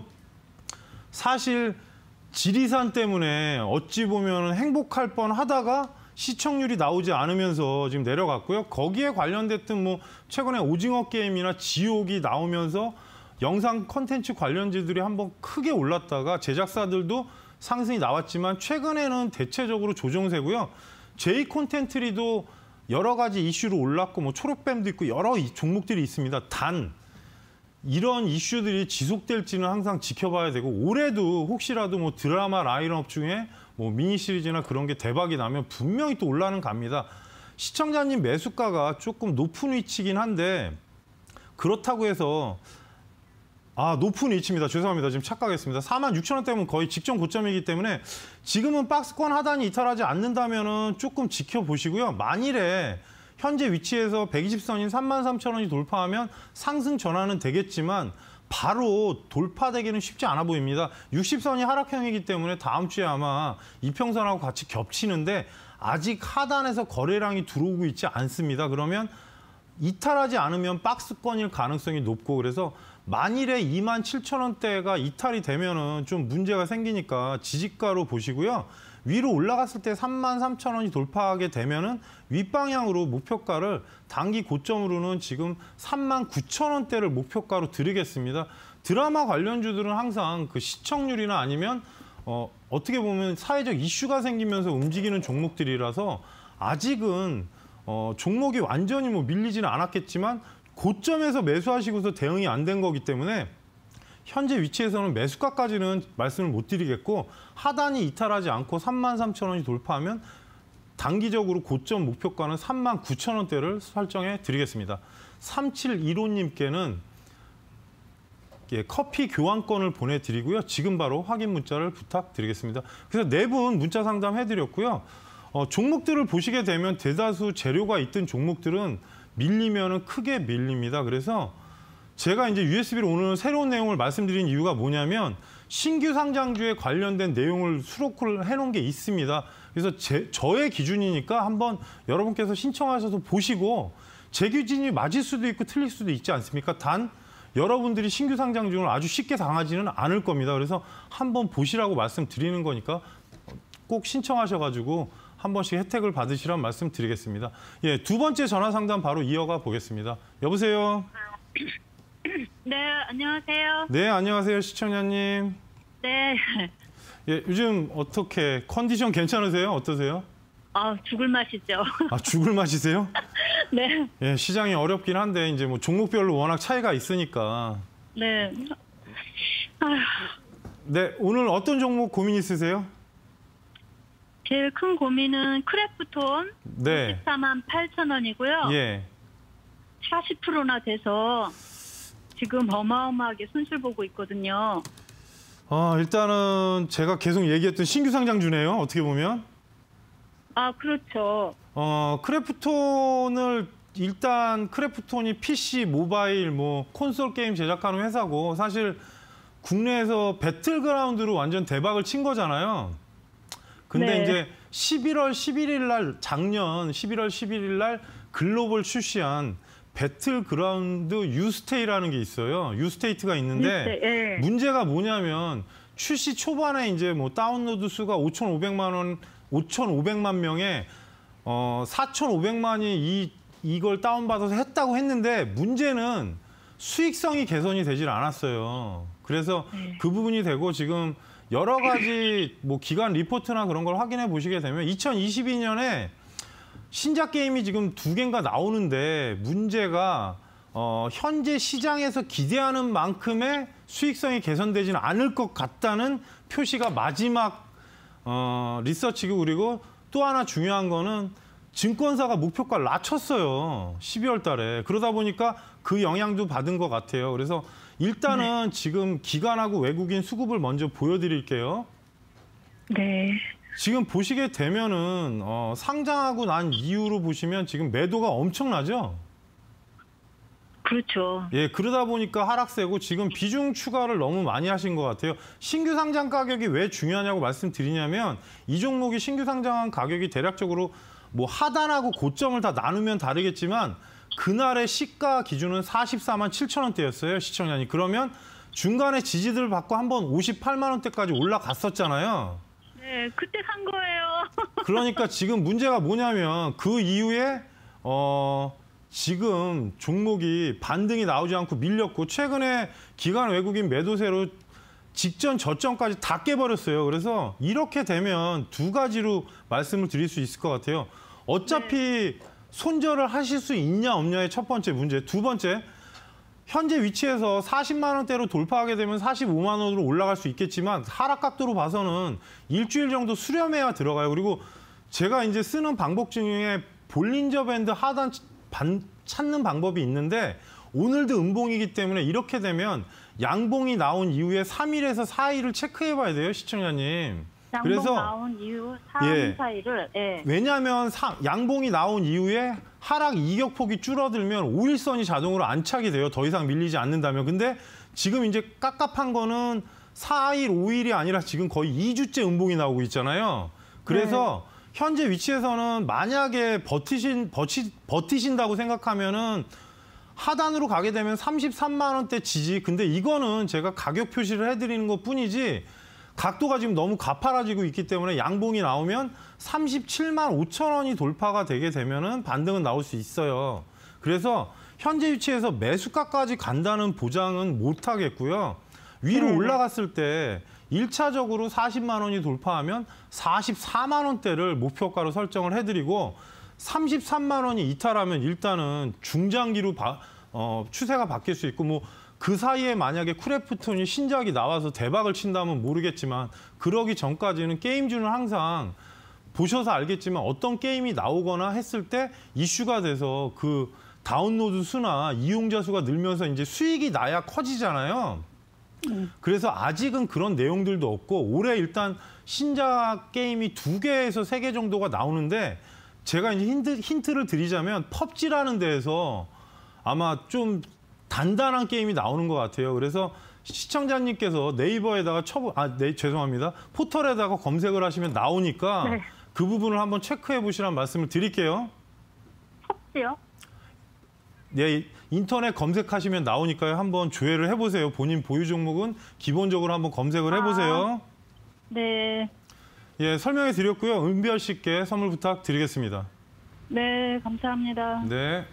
사실 지리산 때문에 어찌 보면 행복할 뻔하다가 시청률이 나오지 않으면서 지금 내려갔고요. 거기에 관련됐던 뭐 최근에 오징어 게임이나 지옥이 나오면서 영상 콘텐츠 관련주들이 한번 크게 올랐다가 제작사들도 상승이 나왔지만 최근에는 대체적으로 조정세고요. 제이 콘텐츠리도 여러 가지 이슈로 올랐고 뭐 초록뱀도 있고 여러 종목들이 있습니다. 단 이런 이슈들이 지속될지는 항상 지켜봐야 되고 올해도 혹시라도 뭐 드라마 라인업 중에 뭐 미니 시리즈나 그런 게 대박이 나면 분명히 또 올라는 갑니다. 시청자님 매수가가 조금 높은 위치긴 한데 그렇다고 해서 아 높은 위치입니다. 죄송합니다. 지금 착각했습니다. 사만 육천 원대면 거의 직전 고점이기 때문에 지금은 박스권 하단이 이탈하지 않는다면은 조금 지켜보시고요. 만일에 현재 위치에서 백이십 선인 삼만 삼천 원이 돌파하면 상승 전환은 되겠지만 바로 돌파되기는 쉽지 않아 보입니다. 육십 선이 하락형이기 때문에 다음 주에 아마 이평선하고 같이 겹치는데 아직 하단에서 거래량이 들어오고 있지 않습니다. 그러면 이탈하지 않으면 박스권일 가능성이 높고 그래서 만일에 이만 칠천 원대가 이탈이 되면은 좀 문제가 생기니까 지지가로 보시고요. 위로 올라갔을 때 삼만 삼천 원이 돌파하게 되면은 윗방향으로 목표가를 단기 고점으로는 지금 삼만 구천 원대를 목표가로 드리겠습니다. 드라마 관련주들은 항상 그 시청률이나 아니면 어, 어떻게 보면 사회적 이슈가 생기면서 움직이는 종목들이라서 아직은 어, 종목이 완전히 뭐 밀리지는 않았겠지만 고점에서 매수하시고서 대응이 안 된 거기 때문에 현재 위치에서는 매수가까지는 말씀을 못 드리겠고 하단이 이탈하지 않고 삼만 삼천 원이 돌파하면 단기적으로 고점 목표가는 삼만 구천 원대를 설정해 드리겠습니다. 삼칠일오 님께는 예, 커피 교환권을 보내드리고요. 지금 바로 확인 문자를 부탁드리겠습니다. 그래서 네 분 문자 상담해드렸고요. 어, 종목들을 보시게 되면 대다수 재료가 있던 종목들은 밀리면은 크게 밀립니다. 그래서 제가 이제 유에스비로 오늘 새로운 내용을 말씀드린 이유가 뭐냐면 신규 상장주에 관련된 내용을 수록을 해놓은 게 있습니다. 그래서 제, 저의 기준이니까 한번 여러분께서 신청하셔서 보시고 제 기준이 맞을 수도 있고 틀릴 수도 있지 않습니까? 단 여러분들이 신규 상장주를 아주 쉽게 당하지는 않을 겁니다. 그래서 한번 보시라고 말씀드리는 거니까 꼭 신청하셔가지고 한 번씩 혜택을 받으시란 말씀 드리겠습니다. 예, 두 번째 전화 상담 바로 이어가 보겠습니다. 여보세요? 네, 안녕하세요. 네, 안녕하세요, 시청자님. 네. 예, 요즘 어떻게 컨디션 괜찮으세요? 어떠세요? 아, 죽을 맛이죠. 아, 죽을 맛이세요? 네. 예, 시장이 어렵긴 한데 이제 뭐 종목별로 워낙 차이가 있으니까. 네. 아휴, 네, 오늘 어떤 종목 고민 있으세요? 제일 큰 고민은 크래프톤 네. 십사만 팔천 원이고요. 예. 사십 퍼센트나 돼서 지금 어마어마하게 손실 보고 있거든요. 아, 일단은 제가 계속 얘기했던 신규 상장주네요. 어떻게 보면. 아, 그렇죠. 어, 크래프톤을 일단 크래프톤이 피씨, 모바일, 뭐 콘솔 게임 제작하는 회사고 사실 국내에서 배틀그라운드로 완전 대박을 친 거잖아요. 근데 네. 이제 십일월 십일일 날 작년 십일월 십일일 날 글로벌 출시한 배틀그라운드 유스테이라는 게 있어요. 유스테이트가 있는데 유스테이, 예. 문제가 뭐냐면 출시 초반에 이제 뭐 다운로드 수가 오천오백만 원, 오천오백만 명에 어 사천오백만이 이 이걸 다운받아서 했다고 했는데 문제는 수익성이 개선이 되질 않았어요. 그래서 네. 그 부분이 되고 지금 여러 가지 뭐 기관 리포트나 그런 걸 확인해 보시게 되면 이천이십이 년에 신작 게임이 지금 두 개인가 나오는데 문제가 어, 현재 시장에서 기대하는 만큼의 수익성이 개선되지는 않을 것 같다는 표시가 마지막 어, 리서치고 그리고 또 하나 중요한 거는 증권사가 목표가를 낮췄어요. 십이월 달에. 그러다 보니까 그 영향도 받은 것 같아요. 그래서 일단은 네. 지금 기관하고 외국인 수급을 먼저 보여드릴게요. 네. 지금 보시게 되면은 어, 상장하고 난 이후로 보시면 지금 매도가 엄청나죠? 그렇죠. 예, 그러다 보니까 하락세고 지금 비중 추가를 너무 많이 하신 것 같아요. 신규 상장 가격이 왜 중요하냐고 말씀드리냐면 이 종목이 신규 상장한 가격이 대략적으로 뭐 하단하고 고점을 다 나누면 다르겠지만 그날의 시가 기준은 사십사만 칠천 원대였어요, 시청자님. 그러면 중간에 지지들을 받고 한번 오십팔만 원대까지 올라갔었잖아요. 네, 그때 산 거예요. 그러니까 지금 문제가 뭐냐면 그 이후에 어 지금 종목이 반등이 나오지 않고 밀렸고 최근에 기관 외국인 매도세로 직전 저점까지 다 깨버렸어요. 그래서 이렇게 되면 두 가지로 말씀을 드릴 수 있을 것 같아요. 어차피 네. 손절을 하실 수 있냐 없냐의 첫 번째 문제. 두 번째, 현재 위치에서 사십만 원대로 돌파하게 되면 사십오만 원으로 올라갈 수 있겠지만 하락 각도로 봐서는 일주일 정도 수렴해야 들어가요. 그리고 제가 이제 쓰는 방법 중에 볼린저 밴드 하단 반, 찾는 방법이 있는데 오늘도 음봉이기 때문에 이렇게 되면 양봉이 나온 이후에 삼 일에서 사 일을 체크해 봐야 돼요, 시청자님. 양봉 그래서 나온 이후 삼, 예. 사 일을. 예. 왜냐하면 사, 양봉이 나온 이후에 하락 이격폭이 줄어들면 오일선이 자동으로 안착이 돼요. 더 이상 밀리지 않는다면. 근데 지금 이제 깝깝한 거는 사 일, 오 일이 아니라 지금 거의 이 주째 음봉이 나오고 있잖아요. 그래서 네. 현재 위치에서는 만약에 버티신, 버티, 버티신다고 생각하면은 하단으로 가게 되면 삼십삼만 원대 지지. 근데 이거는 제가 가격 표시를 해드리는 것 뿐이지 각도가 지금 너무 가파라지고 있기 때문에 양봉이 나오면 삼십칠만 오천 원이 돌파가 되게 되면은 반등은 나올 수 있어요. 그래서 현재 위치에서 매수가까지 간다는 보장은 못 하겠고요. 위로 네. 올라갔을 때 일 차적으로 사십만 원이 돌파하면 사십사만 원대를 목표가로 설정을 해드리고 삼십삼만 원이 이탈하면 일단은 중장기로 바, 어, 추세가 바뀔 수 있고 뭐 그 사이에 만약에 크래프톤이 신작이 나와서 대박을 친다면 모르겠지만 그러기 전까지는 게임주는 항상 보셔서 알겠지만 어떤 게임이 나오거나 했을 때 이슈가 돼서 그 다운로드 수나 이용자 수가 늘면서 이제 수익이 나야 커지잖아요. 그래서 아직은 그런 내용들도 없고 올해 일단 신작 게임이 두 개에서 세 개 정도가 나오는데 제가 이제 힌트, 힌트를 드리자면 펍지라는 데에서 아마 좀 단단한 게임이 나오는 것 같아요. 그래서 시청자님께서 네이버에다가 쳐, 아, 네, 죄송합니다. 포털에다가 검색을 하시면 나오니까 네. 그 부분을 한번 체크해 보시라는 말씀을 드릴게요. 펍지요? 네, 인터넷 검색하시면 나오니까요. 한번 조회를 해보세요. 본인 보유 종목은 기본적으로 한번 검색을 해보세요. 아, 네. 예, 설명해 드렸고요. 은별 씨께 선물 부탁드리겠습니다. 네, 감사합니다. 네.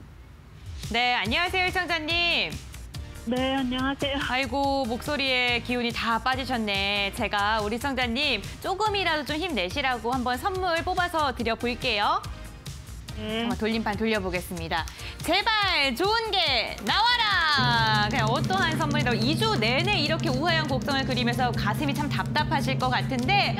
네, 안녕하세요, 시청자님. 네, 안녕하세요. 아이고, 목소리에 기운이 다 빠지셨네. 제가 우리 시청자님 조금이라도 좀 힘내시라고 한번 선물 뽑아서 드려볼게요. 네. 한번 돌림판 돌려보겠습니다. 제발 좋은 게 나와라! 그냥 어떠한 선물이라도 이 주 내내 이렇게 우아한 곡선을 그리면서 가슴이 참 답답하실 것 같은데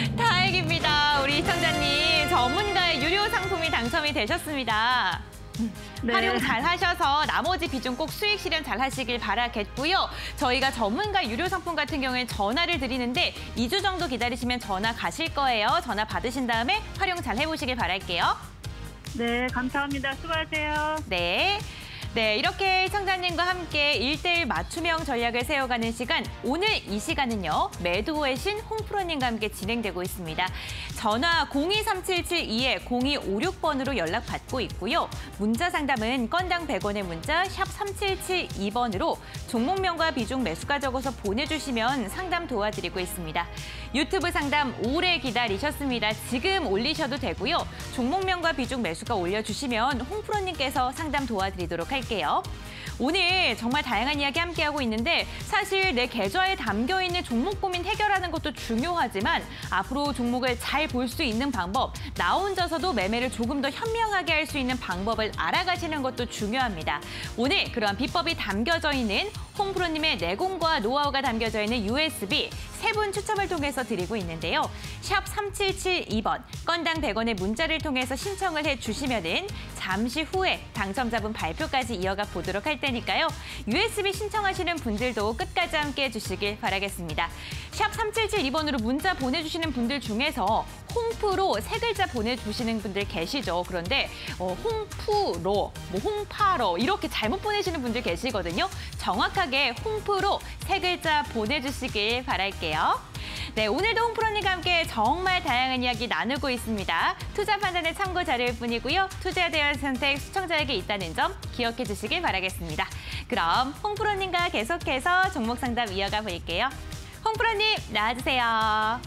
다행입니다. 우리 시청자님 전문가의 유료 상품이 당첨이 되셨습니다. 네. 활용 잘 하셔서 나머지 비중 꼭 수익 실현 잘 하시길 바라겠고요. 저희가 전문가 유료 상품 같은 경우에 전화를 드리는데 이 주 정도 기다리시면 전화 가실 거예요. 전화 받으신 다음에 활용 잘 해보시길 바랄게요. 네, 감사합니다. 수고하세요. 네. 네, 이렇게 시청자님과 함께 일 대일 맞춤형 전략을 세워가는 시간. 오늘 이 시간은요. 매도의 신 홍프로님과 함께 진행되고 있습니다. 전화 공이 삼칠칠이 공이오육 번으로 연락받고 있고요. 문자 상담은 건당 백 원의 문자 샵 삼칠칠이 번으로 종목명과 비중 매수가 적어서 보내주시면 상담 도와드리고 있습니다. 유튜브 상담 오래 기다리셨습니다. 지금 올리셔도 되고요. 종목명과 비중 매수가 올려주시면 홍프로님께서 상담 도와드리도록 할게요. 할게요. 오늘 정말 다양한 이야기 함께하고 있는데 사실 내 계좌에 담겨있는 종목 고민 해결하는 것도 중요하지만 앞으로 종목을 잘 볼 수 있는 방법, 나 혼자서도 매매를 조금 더 현명하게 할 수 있는 방법을 알아가시는 것도 중요합니다. 오늘 그러한 비법이 담겨져 있는 홍프로님의 내공과 노하우가 담겨져 있는 유에스비 세 분 추첨을 통해서 드리고 있는데요. 샵 삼칠칠이 번 건당 백 원의 문자를 통해서 신청을 해주시면은 잠시 후에 당첨자분 발표까지 이어가 보도록 할 테니까요. 유에스비 신청하시는 분들도 끝까지 함께 해주시길 바라겠습니다. 샵 삼칠칠이 번으로 문자 보내주시는 분들 중에서 홍프로 세 글자 보내주시는 분들 계시죠. 그런데 어, 홍프로, 뭐 홍파로 이렇게 잘못 보내시는 분들 계시거든요. 정확하게 홍프로 세 글자 보내주시길 바랄게요. 네, 오늘도 홍프로님과 함께 정말 다양한 이야기 나누고 있습니다. 투자 판단의 참고 자료일 뿐이고요. 투자에 대한 선택 시청자에게 있다는 점 기억해 주시길 바라겠습니다. 그럼 홍프로님과 계속해서 종목 상담 이어가 볼게요. 홍프로님 나와주세요.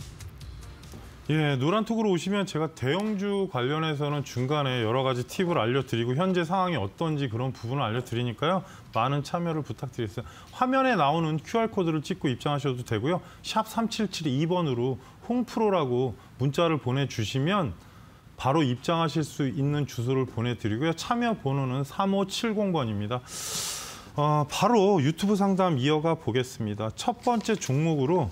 예, 노란톡으로 오시면 제가 대형주 관련해서는 중간에 여러 가지 팁을 알려드리고 현재 상황이 어떤지 그런 부분을 알려드리니까요. 많은 참여를 부탁드리겠습니다. 화면에 나오는 큐알코드를 찍고 입장하셔도 되고요. 샵 삼칠칠이 번으로 홍프로라고 문자를 보내주시면 바로 입장하실 수 있는 주소를 보내드리고요. 참여 번호는 삼오칠공 번입니다. 어, 바로 유튜브 상담 이어가 보겠습니다. 첫 번째 종목으로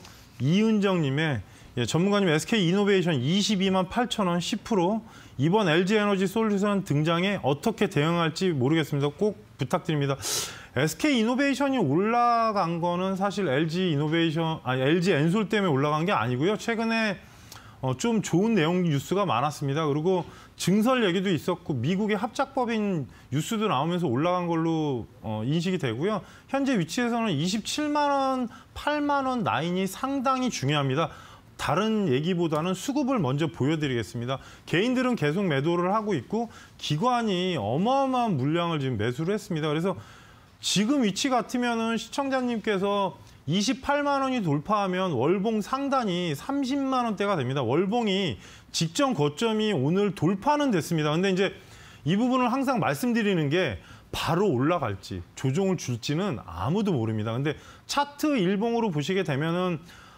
이은정님의 예, 전문가님 에스케이이노베이션 이십이만 팔천 원 십 퍼센트 이번 엘지에너지 솔루션 등장에 어떻게 대응할지 모르겠습니다. 꼭 부탁드립니다. 에스케이이노베이션이 올라간 거는 사실 엘지이노베이션, 아니 엘지엔솔 때문에 올라간 게 아니고요. 최근에 어, 좀 좋은 내용 뉴스가 많았습니다. 그리고 증설 얘기도 있었고 미국의 합작법인 뉴스도 나오면서 올라간 걸로 어, 인식이 되고요. 현재 위치에서는 이십칠만 원, 팔만 원 라인이 상당히 중요합니다. 다른 얘기보다는 수급을 먼저 보여드리겠습니다. 개인들은 계속 매도를 하고 있고 기관이 어마어마한 물량을 지금 매수를 했습니다. 그래서 지금 위치 같으면은 시청자님께서 이십팔만 원이 돌파하면 월봉 상단이 삼십만 원대가 됩니다. 월봉이 직전 고점이 오늘 돌파는 됐습니다. 근데 이제 이 부분을 항상 말씀드리는 게 바로 올라갈지 조정을 줄지는 아무도 모릅니다. 근데 차트 일봉으로 보시게 되면은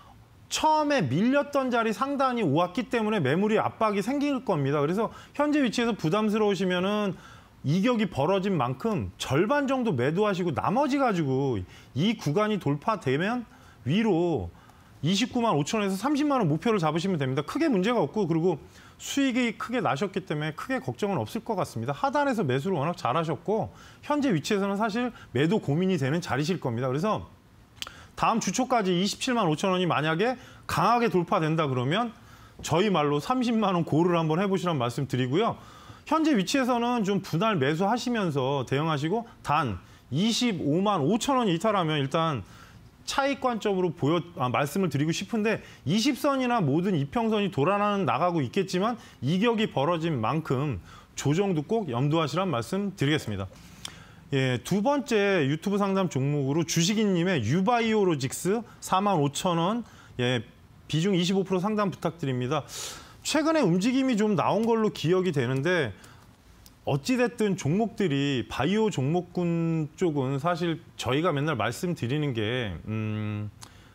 처음에 밀렸던 자리 상단이 오왔기 때문에 매물이 압박이 생길 겁니다. 그래서 현재 위치에서 부담스러우시면은 이격이 벌어진 만큼 절반 정도 매도하시고 나머지 가지고 이 구간이 돌파되면 위로 이십구만 오천 원에서 삼십만 원 목표를 잡으시면 됩니다. 크게 문제가 없고 그리고 수익이 크게 나셨기 때문에 크게 걱정은 없을 것 같습니다. 하단에서 매수를 워낙 잘하셨고 현재 위치에서는 사실 매도 고민이 되는 자리실 겁니다. 그래서 다음 주초까지 이십칠만 오천 원이 만약에 강하게 돌파된다 그러면 저희 말로 삼십만 원 고를 한번 해보시라는 말씀 드리고요. 현재 위치에서는 좀 분할 매수하시면서 대응하시고 단 이십오만 오천 원이 이탈하면 일단 차익 관점으로 보여 아, 말씀을 드리고 싶은데 이십 선이나 모든 이평선이 돌아나는 나가고 있겠지만 이격이 벌어진 만큼 조정도 꼭 염두하시라는 말씀 드리겠습니다. 예, 두 번째 유튜브 상담 종목으로 주식인님의 유바이오로직스 사만 오천 원, 예, 비중 이십오 퍼센트 상담 부탁드립니다. 최근에 움직임이 좀 나온 걸로 기억이 되는데 어찌됐든 종목들이 바이오 종목군 쪽은 사실 저희가 맨날 말씀드리는 게 음,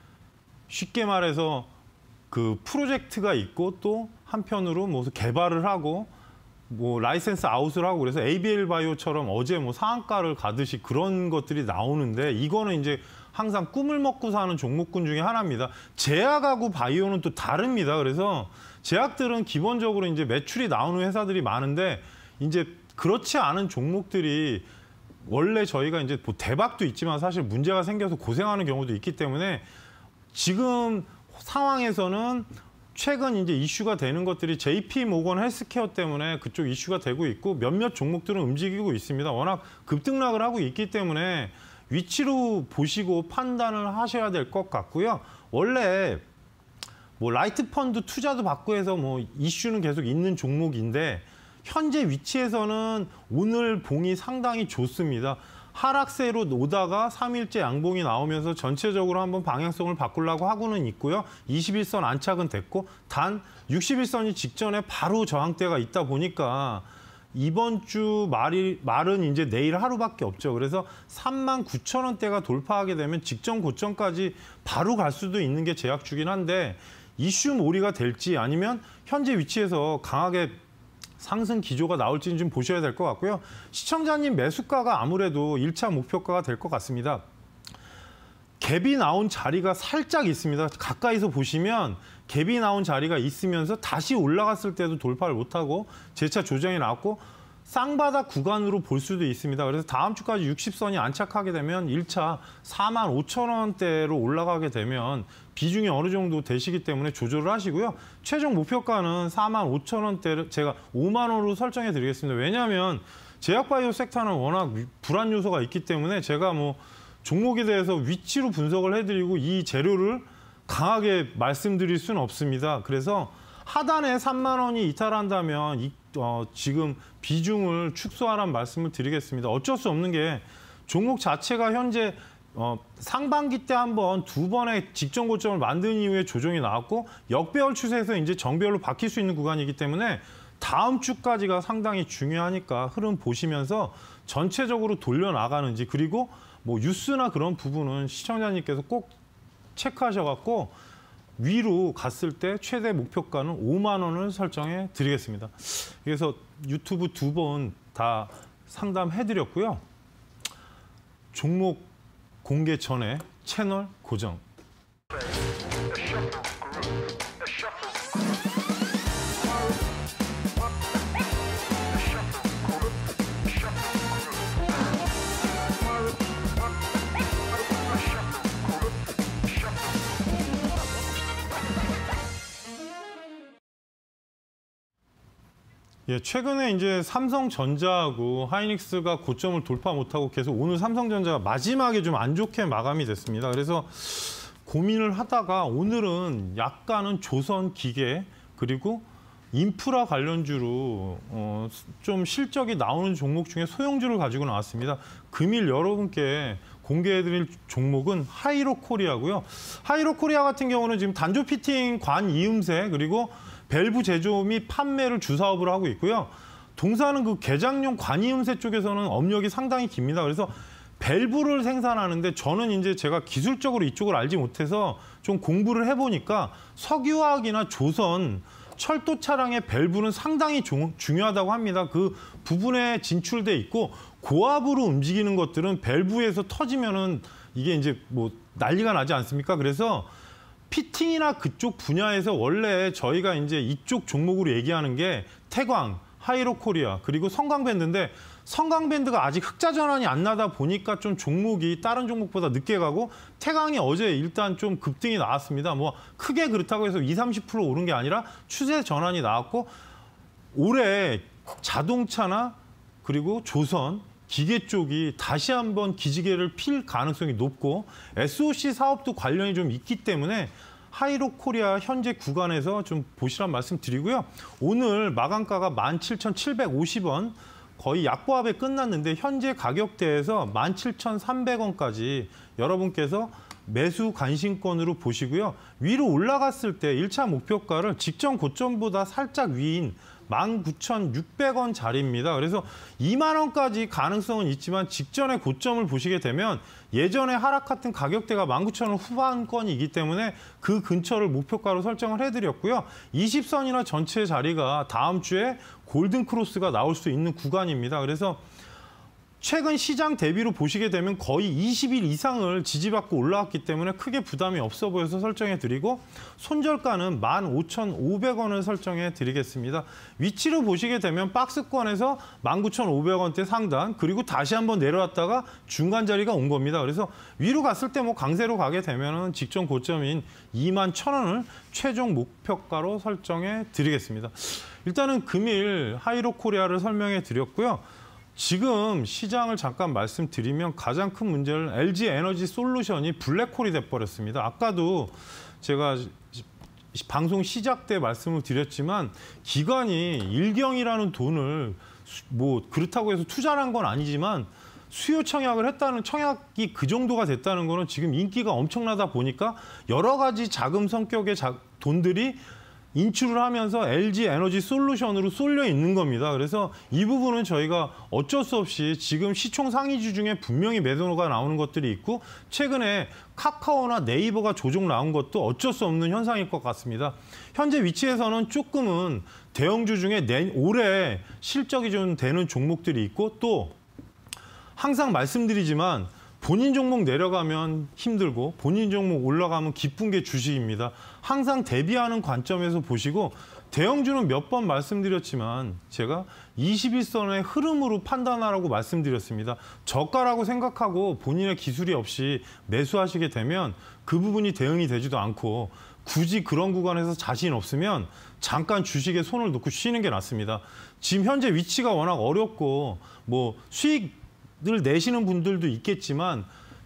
쉽게 말해서 그 프로젝트가 있고 또 한편으로 뭐 개발을 하고 뭐 라이센스 아웃을 하고 그래서 에이비엘 바이오처럼 어제 뭐 상한가를 가듯이 그런 것들이 나오는데 이거는 이제 항상 꿈을 먹고 사는 종목군 중에 하나입니다. 제약하고 바이오는 또 다릅니다. 그래서 제약들은 기본적으로 이제 매출이 나오는 회사들이 많은데 이제 그렇지 않은 종목들이 원래 저희가 이제 뭐 대박도 있지만 사실 문제가 생겨서 고생하는 경우도 있기 때문에 지금 상황에서는 최근 이제 이슈가 되는 것들이 제이피 모건 헬스케어 때문에 그쪽 이슈가 되고 있고 몇몇 종목들은 움직이고 있습니다. 워낙 급등락을 하고 있기 때문에 위치로 보시고 판단을 하셔야 될 것 같고요. 원래 뭐 라이트 펀드 투자도 받고 해서 뭐 이슈는 계속 있는 종목인데 현재 위치에서는 오늘 봉이 상당히 좋습니다. 하락세로 오다가 삼 일째 양봉이 나오면서 전체적으로 한번 방향성을 바꾸려고 하고는 있고요. 이십일 선 안착은 됐고 단 육십일 선이 직전에 바로 저항대가 있다 보니까 이번 주 말이, 말은 이제 내일 하루밖에 없죠. 그래서 삼만 구천 원대가 돌파하게 되면 직전 고점까지 바로 갈 수도 있는 게 제약주긴 한데 이슈 몰이가 될지 아니면 현재 위치에서 강하게 상승 기조가 나올지는 좀 보셔야 될 것 같고요. 시청자님 매수가가 아무래도 일 차 목표가가 될 것 같습니다. 갭이 나온 자리가 살짝 있습니다. 가까이서 보시면 갭이 나온 자리가 있으면서 다시 올라갔을 때도 돌파를 못하고 재차 조정이 나왔고 쌍바닥 구간으로 볼 수도 있습니다. 그래서 다음 주까지 육십 선이 안착하게 되면 일 차 사만 오천 원대로 올라가게 되면 비중이 어느 정도 되시기 때문에 조절을 하시고요. 최종 목표가는 사만 오천 원대를 제가 오만 원으로 설정해 드리겠습니다. 왜냐하면 제약바이오 섹터는 워낙 불안 요소가 있기 때문에 제가 뭐 종목에 대해서 위치로 분석을 해드리고 이 재료를 강하게 말씀드릴 수는 없습니다. 그래서 하단에 삼만 원이 이탈한다면 이, 어, 지금 비중을 축소하라는 말씀을 드리겠습니다. 어쩔 수 없는 게 종목 자체가 현재 어, 상반기 때 한번 두 번의 직전 고점을 만든 이후에 조정이 나왔고 역배열 추세에서 이제 정배열로 바뀔 수 있는 구간이기 때문에 다음 주까지가 상당히 중요하니까 흐름 보시면서 전체적으로 돌려나가는지 그리고 뭐 뉴스나 그런 부분은 시청자님께서 꼭 체크하셔갖고 위로 갔을 때 최대 목표가는 오만 원을 설정해 드리겠습니다. 그래서 유튜브 두 번 다 상담해드렸고요. 종목 공개 전에 채널 고정. 예, 최근에 이제 삼성전자하고 하이닉스가 고점을 돌파 못하고 계속 오늘 삼성전자가 마지막에 좀 안 좋게 마감이 됐습니다. 그래서 고민을 하다가 오늘은 약간은 조선기계 그리고 인프라 관련주로 어, 좀 실적이 나오는 종목 중에 소형주를 가지고 나왔습니다. 금일 여러분께 공개해드릴 종목은 하이로코리아고요. 하이로코리아 같은 경우는 지금 단조 피팅 관 이음새 그리고 밸브 제조 및 판매를 주사업으로 하고 있고요. 동사는 그 개장용 관이음새 쪽에서는 업력이 상당히 깁니다. 그래서 밸브를 생산하는데 저는 이제 제가 기술적으로 이쪽을 알지 못해서 좀 공부를 해보니까 석유화학이나 조선, 철도 차량의 밸브는 상당히 조, 중요하다고 합니다. 그 부분에 진출돼 있고 고압으로 움직이는 것들은 밸브에서 터지면은 이게 이제 뭐 난리가 나지 않습니까? 그래서 피팅이나 그쪽 분야에서 원래 저희가 이제 이쪽 종목으로 얘기하는 게 태광, 하이로코리아 그리고 성강밴드인데 성강밴드가 아직 흑자 전환이 안 나다 보니까 좀 종목이 다른 종목보다 늦게 가고 태광이 어제 일단 좀 급등이 나왔습니다. 뭐 크게 그렇다고 해서 이십, 삼십 퍼센트 오른 게 아니라 추세 전환이 나왔고 올해 자동차나 그리고 조선, 기계 쪽이 다시 한번 기지개를 필 가능성이 높고 에스오씨 사업도 관련이 좀 있기 때문에 하이로코리아 현재 구간에서 좀 보시란 말씀 드리고요. 오늘 마감가가 만 칠천 칠백오십 원 거의 약보합에 끝났는데 현재 가격대에서 만 칠천 삼백 원까지 여러분께서 매수 관심권으로 보시고요. 위로 올라갔을 때 일 차 목표가를 직전 고점보다 살짝 위인 만 구천육백 원짜리입니다. 그래서 이만 원까지 가능성은 있지만 직전의 고점을 보시게 되면 예전에 하락했던 가격대가 만 구천 원 후반권이기 때문에 그 근처를 목표가로 설정을 해드렸고요. 이십 선이나 전체 자리가 다음 주에 골든 크로스가 나올 수 있는 구간입니다. 그래서 최근 시장 대비로 보시게 되면 거의 이십 일 이상을 지지받고 올라왔기 때문에 크게 부담이 없어 보여서 설정해드리고 손절가는 만 오천오백 원을 설정해드리겠습니다. 위치로 보시게 되면 박스권에서 만 구천오백 원대 상단 그리고 다시 한번 내려왔다가 중간 자리가 온 겁니다. 그래서 위로 갔을 때 뭐 강세로 가게 되면 직전 고점인 이만 천 원을 최종 목표가로 설정해드리겠습니다. 일단은 금일 하이로코리아를 설명해드렸고요. 지금 시장을 잠깐 말씀드리면 가장 큰 문제는 엘지에너지솔루션이 블랙홀이 돼버렸습니다. 아까도 제가 방송 시작 때 말씀을 드렸지만 기관이 일경이라는 돈을 뭐 그렇다고 해서 투자를 한 건 아니지만 수요 청약을 했다는 청약이 그 정도가 됐다는 거는 지금 인기가 엄청나다 보니까 여러 가지 자금 성격의 자, 돈들이 인출을 하면서 엘지에너지솔루션으로 쏠려 있는 겁니다. 그래서 이 부분은 저희가 어쩔 수 없이 지금 시총 상위주 중에 분명히 매도가 나오는 것들이 있고 최근에 카카오나 네이버가 조종 나온 것도 어쩔 수 없는 현상일 것 같습니다. 현재 위치에서는 조금은 대형주 중에 내, 올해 실적이 좀 되는 종목들이 있고 또 항상 말씀드리지만 본인 종목 내려가면 힘들고 본인 종목 올라가면 기쁜 게 주식입니다. 항상 대비하는 관점에서 보시고 대형주는 몇 번 말씀드렸지만 제가 이십일 선의 흐름으로 판단하라고 말씀드렸습니다. 저가라고 생각하고 본인의 기술이 없이 매수하시게 되면 그 부분이 대응이 되지도 않고 굳이 그런 구간에서 자신 없으면 잠깐 주식에 손을 놓고 쉬는 게 낫습니다. 지금 현재 위치가 워낙 어렵고 뭐 수익을 내시는 분들도 있겠지만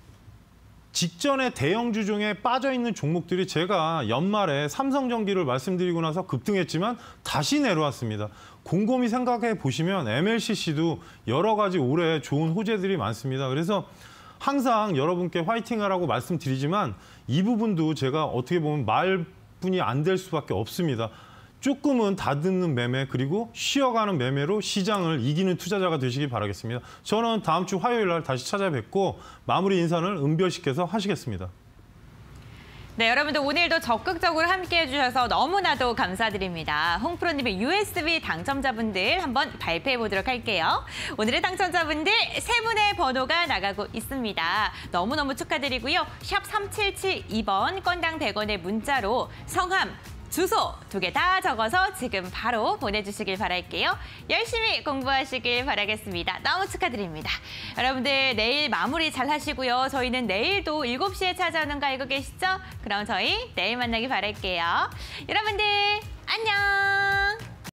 직전에 대형주 중에 빠져있는 종목들이 제가 연말에 삼성전기를 말씀드리고 나서 급등했지만 다시 내려왔습니다. 곰곰이 생각해 보시면 엠엘씨씨도 여러 가지 올해 좋은 호재들이 많습니다. 그래서 항상 여러분께 화이팅하라고 말씀드리지만 이 부분도 제가 어떻게 보면 말뿐이 안 될 수밖에 없습니다. 조금은 다듬는 매매 그리고 쉬어가는 매매로 시장을 이기는 투자자가 되시기 바라겠습니다. 저는 다음 주 화요일 날 다시 찾아뵙고 마무리 인사를 은별 씨께서 하시겠습니다. 네, 여러분들 오늘도 적극적으로 함께해 주셔서 너무나도 감사드립니다. 홍프로님의 유에스비 당첨자분들 한번 발표해 보도록 할게요. 오늘의 당첨자분들 세 분의 번호가 나가고 있습니다. 너무너무 축하드리고요. 샵 삼칠칠이 번 건당 백 원의 문자로 성함, 주소 두 개 다 적어서 지금 바로 보내주시길 바랄게요. 열심히 공부하시길 바라겠습니다. 너무 축하드립니다. 여러분들 내일 마무리 잘 하시고요. 저희는 내일도 일곱 시에 찾아오는 거 알고 계시죠? 그럼 저희 내일 만나길 바랄게요. 여러분들 안녕.